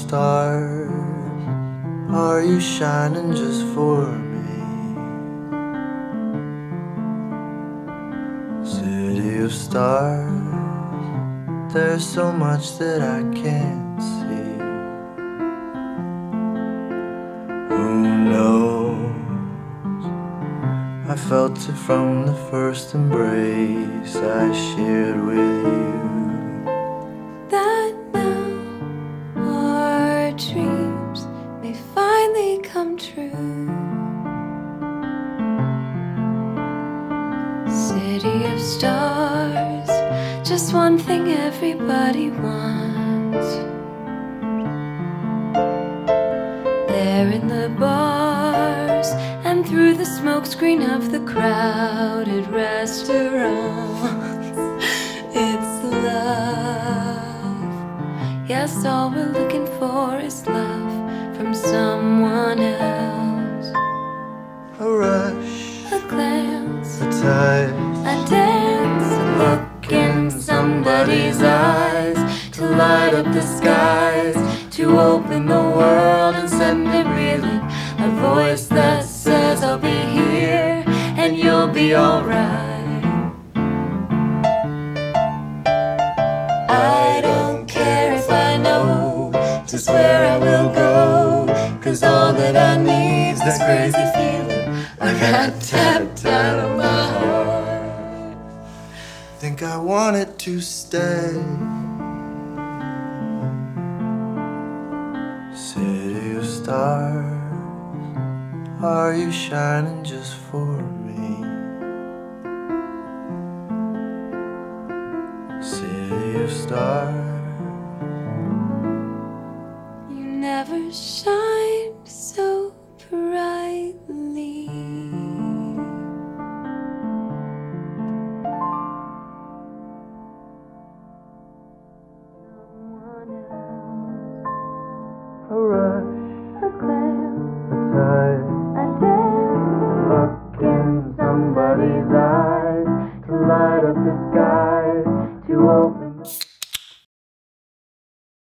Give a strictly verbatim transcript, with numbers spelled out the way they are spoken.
stars, are you shining just for me? City of stars, there's so much that I can't see. Who knows? I felt it from the first embrace I shared with you. That now our dreams may finally come true. City of stars, just one thing everybody wants. There in the bars and through the smokescreen of the crowded restaurants, it's love. Yes, all we're looking for is love from someone else. A rush, A glance, a touch, a dance, a look in somebody's eyes, to light up the skies, to open the world and send it reeling. A voice that says I'll be here and you'll be alright. I don't care if I know just where I will go, 'cause all that I need's this crazy feeling I got tapped out of my heart. think I wanted to stay. City of stars, are you shining just for me? City of stars, You never shined so